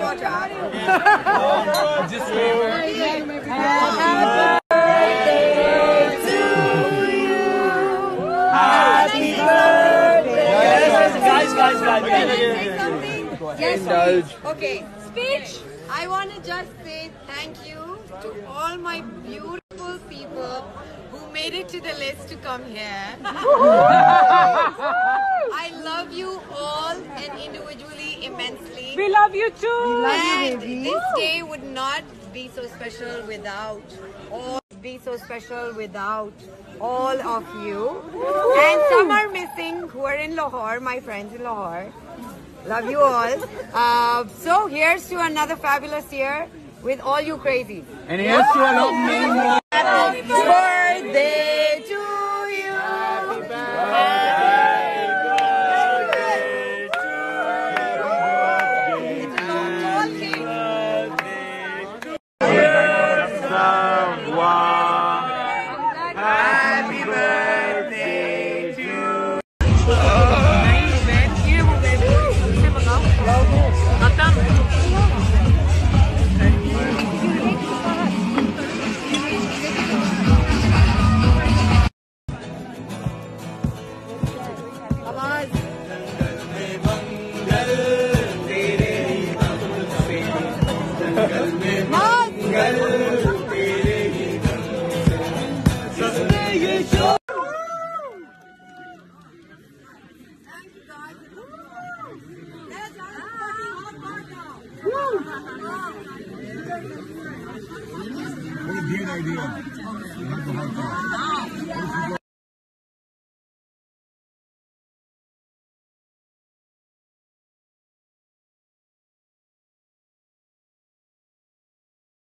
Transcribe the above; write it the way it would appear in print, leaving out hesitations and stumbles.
Happy birthday. Guys. Yes, Okay, speech. I want to just say thank you to all my beautiful people who made it to the list to come here. I love you all and individually immensely. We love you too. We love you, And baby. this day would not be so special without all of you. And some are missing who are in Lahore, my friends in Lahore. Love you all. So here's to another fabulous year with all you crazies. And here's to a lot many more. Happy birthday to you. Happy birthday to you. Happy birthday to you. What a great idea.